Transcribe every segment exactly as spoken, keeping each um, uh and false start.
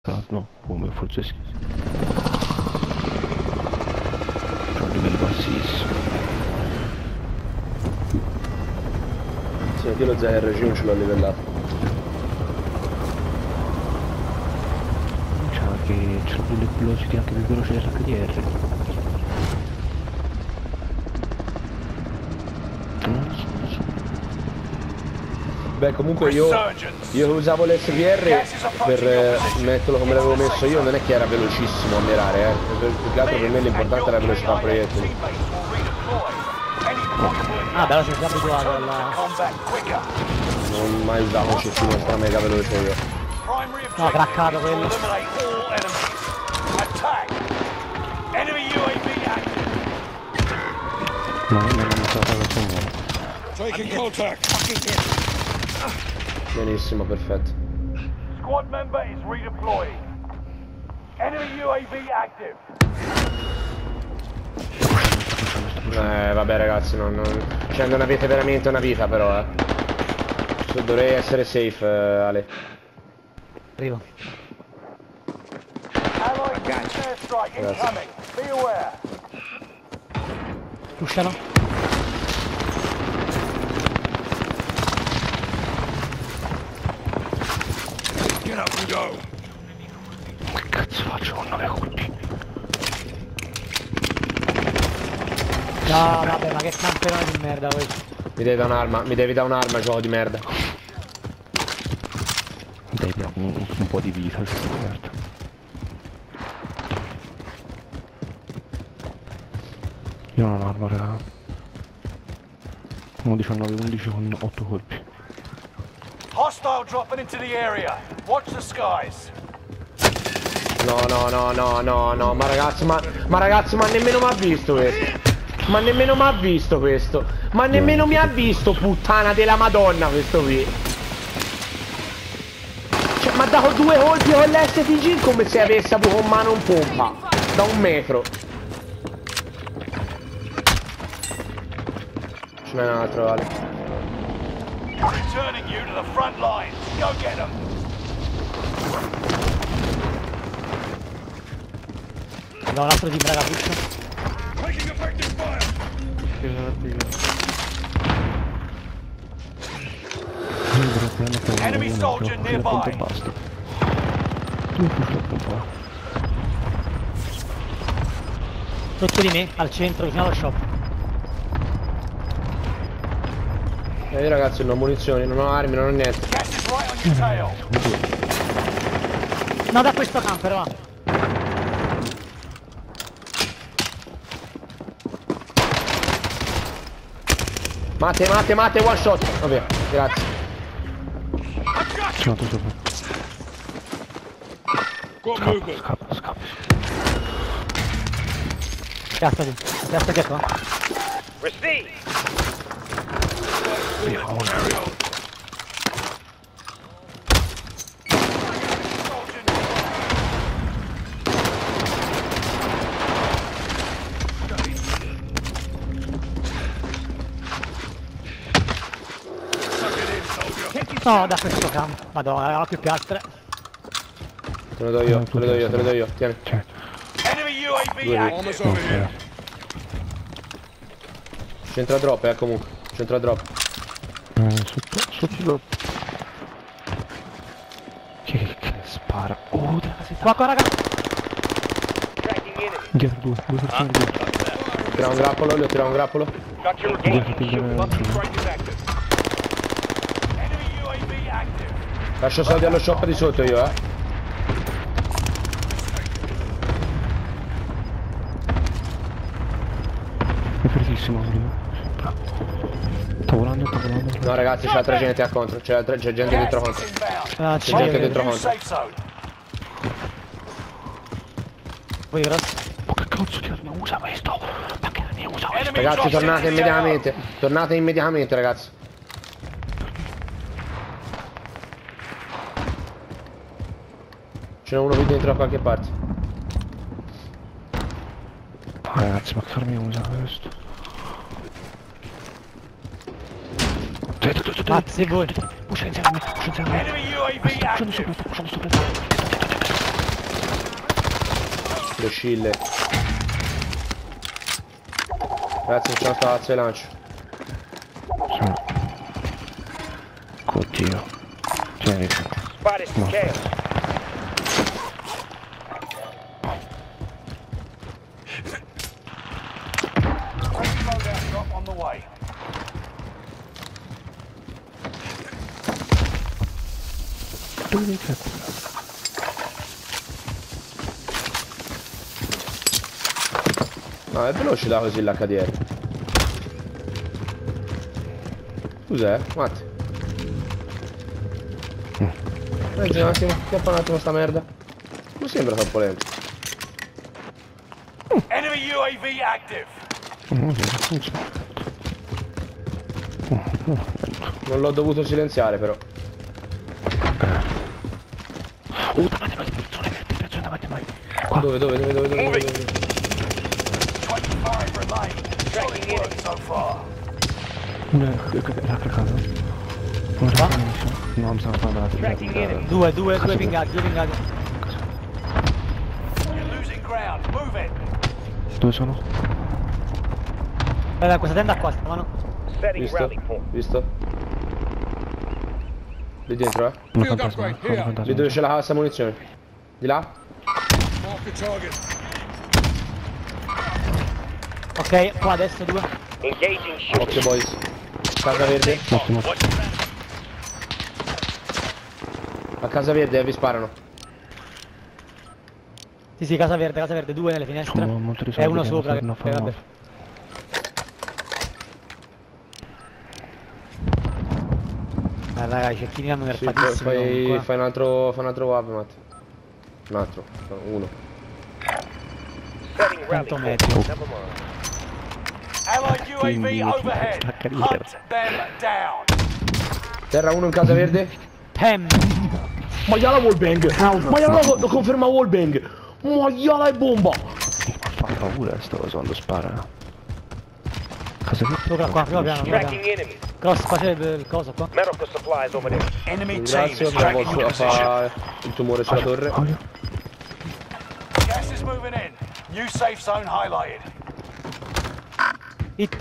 No, come forse sì. C'ho un livello bassissimo. Sì, anche lo Z R C non ce l'ho livellato. C'ha che c'ha delle velocità anche più veloci dell'H D R. Non lo so, non lo so. Beh, comunque io, io usavo l'S V R per eh, metterlo come l'avevo messo io, non è che era velocissimo a mirare, eh. Per, più che altro per me l'importante è la velocità proiettili. Ah, beh, sei già abituato alla... Non ho mai usato un cestino stra mega veloce io. No, craccato quello. No, non è stata cosa nuova. Benissimo, perfetto. Squad member is redeploying. Enemy U A V active. Eh, vabbè ragazzi, non, non... cioè non avete veramente una vita però, eh. So, dovrei essere safe, eh, Ale. Arrivo. Allied airstrike incoming. Be aware. Pushano. Get up and go. Che cazzo faccio con nove colpi? No, vabbè, ma che campione di merda questo. Mi devi dare un'arma, mi devi dare un'arma, gioco di merda. Dai, diamo un, un po' di vita, certo. Io non ho arma, raga. uno diciannove undici con otto colpi. Hostile dropping into the area. Watch the skies. No, no, no, no, no, no, ma ragazzi, ma, ma ragazzi, ma nemmeno mi ha visto questo. Ma nemmeno mi ha visto questo. Ma nemmeno mi ha visto, puttana della Madonna, questo qui. Cioè, mi ha dato due colpi con l'S T G come se avesse avuto con mano un pompa. Da un metro. Ce n'è un altro, Ale. Returning you to the front lines. Go get them. No, un altro team, raga, push. Taking effective fire. Enemy soldier nearby. Basta. Tu push un po'. Sotto di me, al centro, vicino allo shop. E io ragazzi non ho munizioni, non ho armi, non ho niente. Gas is right on your tail. No, da questo camper, va. Mate, mate, mate, one shot. Vabbè, grazie. Sono tutto sopra. Scappa, scappa, scappa. Piazzati, piazzati qua. Receive. Via, una. No, da questo campo. Madonna, aveva più piastre. Te lo do io, te lo do io, te lo do io. Tieni. Certo. Enemy U A V Due active. Ok. C'entra drop, eh, comunque. C'entra drop. Eh, sotto, sotto lo... Che, che spara. Oh, della casetta. Qua, qua, raga. Dietro due, due persone dietro. Tira un grappolo, gli ho tirato un grappolo. Dietro, pigliare... Enemy U A V active. Lascio soldi allo shop di sotto io, eh. È fortissimo, Olivo. Bravo. Sta volando, sta volando. No ragazzi, c'è altra gente a contro. C'è altra- c'è gente dentro Gas contro. is inbound. Ah, C'è gente c'è. dentro New contro. safe zone. Poi grazie. Oh, che cazzo di arma usa questo? Ma che ne usa questo? Enemy Ragazzi, drops tornate into the A R. immediatamente. Tornate immediatamente, ragazzi. Ce n'è uno qui dentro da qualche parte. Oh, ragazzi, ma che armi usa questo? Dietro, dietro, dietro. Mazzi voi. Uscia insieme a me, uscia insieme a me. Enemy U A V Sta pushando active. sopra, sta pushando sopra. Scille. Ragazzi, non c'è una spazio e lancio. Sono... Oddio. Tieni qua. No. Loadout drop on the way. Dove cazzo? No, è veloce da così l'H D R. Cos'è? Matti. Prendi un attimo, chiappa un attimo sta merda. Non sembra troppo lento. Enemy U A V active. Non so, non so. Non l'ho dovuto silenziare però. Oh, davanti a noi, persone, persone davanti a noi. Qua. Dove, dove, dove, dove, dove, dove, dove? twenty-five remain. Solid work so far. Una, era per caso? Non era benissimo. No, mi stavo parlando della tripla. Due, due, due pingati, due pingati. You're losing ground. Move it. Dove sono? Guarda, questa tenda qua, sta mano. Visto? Visto? Lì dentro, eh? Una fantasma, una fantasma. Lì dove c'è la cassa munizioni. Di là? Ok, qua adesso due. Occhio boys. Casa verde. Ottimo. A casa verde, eh, vi sparano. Sì, sì, casa verde, casa verde, due nelle finestre. Sono molto E risolti, uno che sopra, non che fa- vabbè. Eh, raga, i cecchini hanno Sì, poi nerfatissimi fai, comunque. fai un altro. Fai un altro wave, Matti. Un altro. Uno. cento metri. Allied U A V overhead. Hunt them down. Terra uno in casa verde. Pam! Maiala wallbang! Maiala lo, lo conferma wallbang! Maiala e bomba! Fa paura sto coso quando spara. Cosa che? Sopra qua, prima piano, prima piano. Cross, qua c'è il coso qua. Enemy team Ringrazio, is non tracking posso your position. fare il tumore sulla torre. Olio. Gas is moving in. New safe zone highlighted. Hit.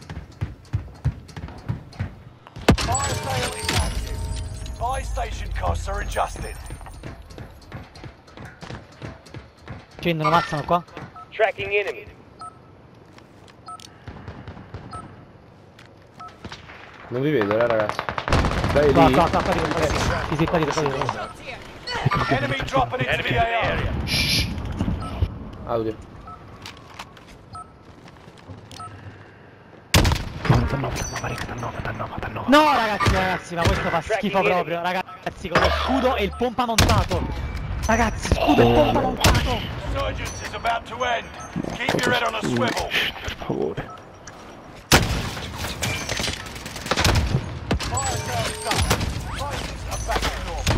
Fire sale is active. Buy station costs are adjusted. Scendono, mazzano qua. Non vi vedo, eh, ragazzi. Dai Qua, lì. qua, qua, qua, dietro, qua, dietro. Sì, sì, qua dietro, qua dietro. Enemy dropping into the A R. Audio. novantanove, novantanove, novantanove, novantanove. No ragazzi, ragazzi, ma questo fa schifo proprio. Ragazzi, con lo scudo e il pompa montato. Ragazzi, scudo e pompa montato. Resurgence is about to end. Keep your head on a swivel. Per favore. Fire sale is done. Prices are back to normal.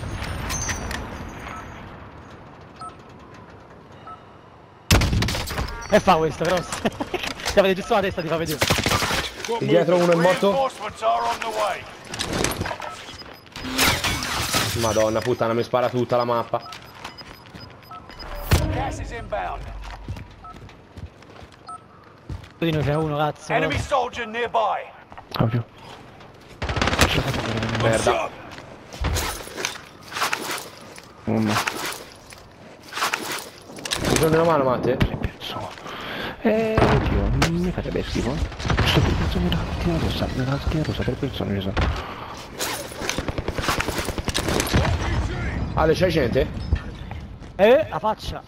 E fa questo, però. Ti avete giusto la testa, ti fa vedere. Di dietro uno è morto. Reinforcements are on the way. Madonna puttana, mi spara tutta la mappa. Gas is inbound. Di noi c'è uno, cazzo. Enemy soldier nearby. Olio. Merda. Uno. Mi prendi una mano, Matte? Persone. Eh, oddio, non mi farebbe schifo. Sto per persone nella lattina rossa, nella lattina rossa, per persone ci sono. Ale, c'hai gente? Eh, la faccia.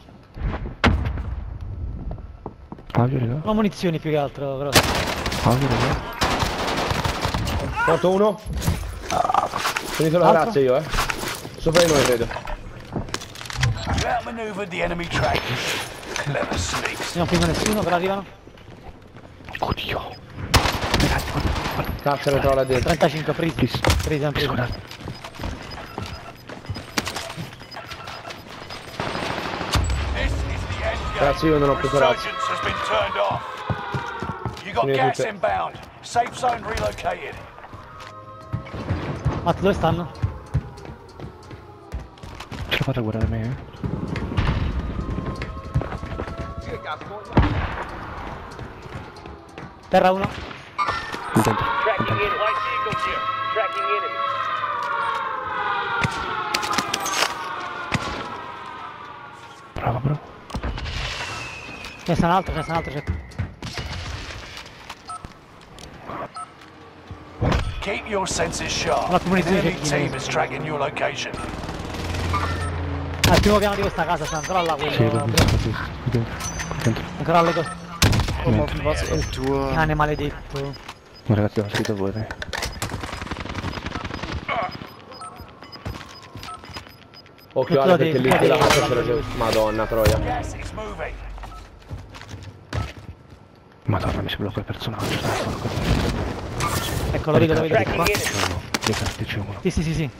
Olio, raga. Non ho munizioni più che altro, però. Olio, raga. Morto uno. Finito la Altro? grazia io, eh. Sopra di noi, credo. You outmaneuvered the enemy track. Clever sneaks. Non fingo nessuno, però arrivano. Oddio. Ragazzi, guarda, guarda. Cazzo, ne trova là dentro. trentacinque, presi. Please. Presi, hanno preso. Scusate. This is the end game. Grazie, io non ho preso razza. Resurgence has been turned off. You got Finite gas tutte. inbound. Safe zone relocated. Ma dove stanno? Ce la fate a guardare me, eh? Terra uno. Intento. Tracking in light vehicle here. Tracking enemy. Bravo, bravo. Ce n'è un altro, ce n'è un altro. C'è. Keep your senses sharp. La munizione Enemy cecchina. team is tracking your location. Al primo piano di questa casa sta ancora là quello. Sì, l'ho visto, l'ho visto. Qui dentro. Qui dentro. Ancora alle cose. Niente. Cane maledetto. Ma ragazzi, l'ho scritto voi, dai. Occhio Ale perché lì quella casa c'era già. Madonna troia. Gas is moving. Madonna, mi si blocca il personaggio. Dai, porco. Ecco, lo vedo, lo vedo qua. Dei cartici uno. Sì, sì, sì, sì.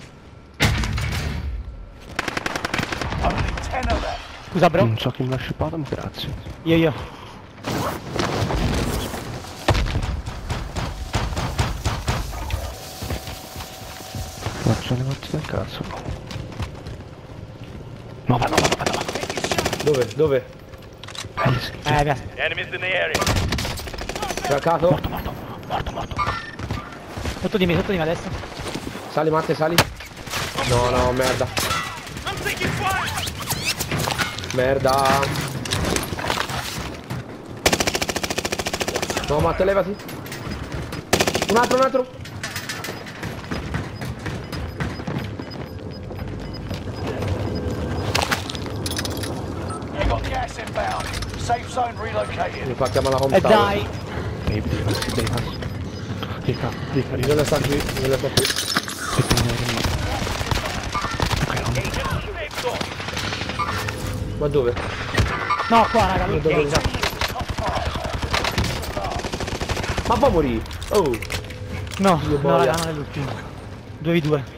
Only ten of them. Scusa bro. Non so chi me l'ha shippato, ma grazie. Io, io. Ma sono le morti del cazzo. Nova, nova, nova, nova. Dove? Dove? Eh, sì. Eh, via. Enemies in the area. Craccato? Morto, morto, morto, morto. Sotto di me, sotto di me adesso. Sali Matte, sali. No, no, merda. Merda. No, Matte, levati. Un altro, un altro. You got gas inbound. Safe zone relocated. Mi fa chiamare la home E tower. dai. Dei passi, dei passi. Rica, rica, rica. Bisogna sta qui, bisogna sta qui. Ma dove? No, qua raga, lui. Dove? Ma va morì. Oh. No, Io no boia. raga, non è l'ultimo. due vu due.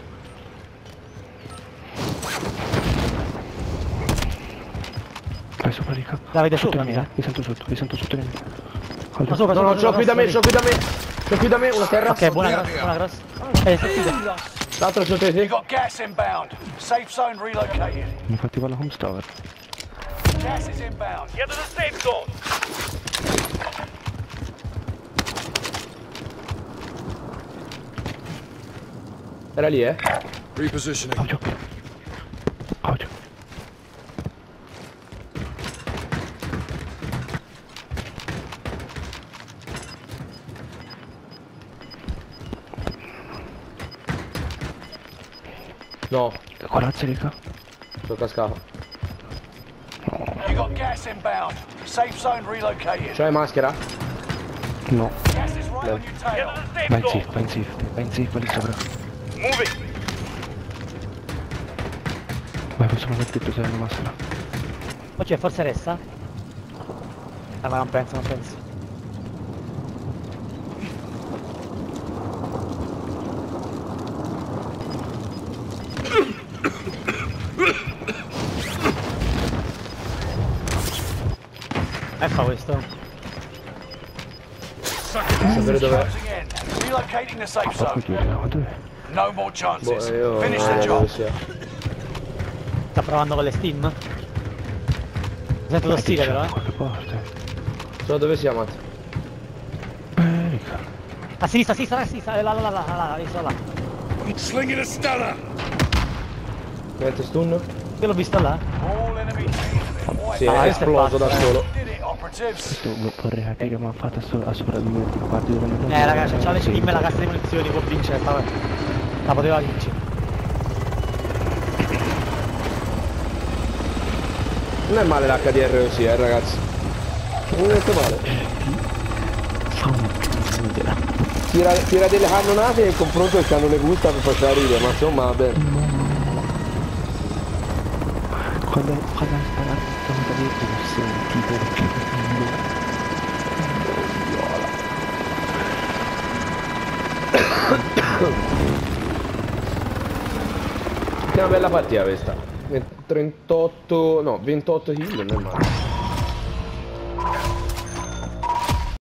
Vai sopra, rica. Davide, Sotto sopra, di mi me, sa. eh. Mi sento sotto, mi sento sotto di me. Ma sopra, No, no, sopra, ce l'ho qui da me, ce sopra, l'ho qui da me. Ce l'ho qui da me, una terra. Ok, buona grossa, buona grossa. Eh, sei chiusa. L'altro sotto di You te. got gas inbound. Safe zone relocated. Infatti va alla home tower. Gas is inbound. Get to the safe zone. Era lì, eh? Repositioning. Audio. Audio. No, Corazza, rica. sono cascato. You got gas inbound. Safe zone relocated. C'hai maschera? No. Gas is right on your tail. Vai in safe, vai in safe. Vai in safe, va lì sopra. Moving. Vai, possiamo aver detto se è una maschera. Poi c'è, forse resta? Ah, ma non penso, non penso. E fa questo. Sapere dov'è. Closing in. Relocating the safe Ma poi zone. chiudi, no, dove? No more Boh, chances. io Finish non the so dove job. sia. Sta provando con le Steam? Sento lo stile però, eh. Qualche parte. So dove sia, Matt. Eh, rica. A sinistra, a sinistra, a sinistra, là, là, là, là, là, là, là. Slinging a Stella. Niente stun? Io l'ho visto là. All enemy teams have been Sì, wiped. è Ah, questo è esploso da pazzo, solo. Did it, operatives. Questo vorrei capire che mi ha fatto a, so a sopravvivere. Guardi dove mi Eh ragazzi, c'ha le Steam e la cassa di munizioni, può vincere, vabbè. La poteva vincere. Non è male l'H D R così, eh, ragazzi. Non è male. Fa un c***o. Tira, tira delle cannonate e in confronto il cannone gusta per faccia ridere, ma insomma, vabbè. Quando, quando ha sparato stavo da detto che sei un tipo È una bella partita questa. trentotto, no, ventotto kill, non è male.